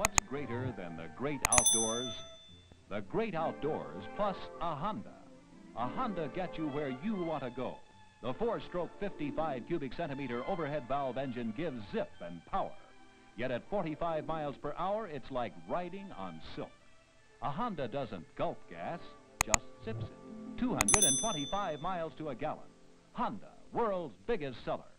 What's greater than the great outdoors? The great outdoors plus a Honda. A Honda gets you where you want to go. The 4-stroke 55 cubic centimeter overhead valve engine gives zip and power. Yet at 45 miles per hour, it's like riding on silk. A Honda doesn't gulp gas, just sips it. 225 miles to a gallon. Honda, world's biggest seller.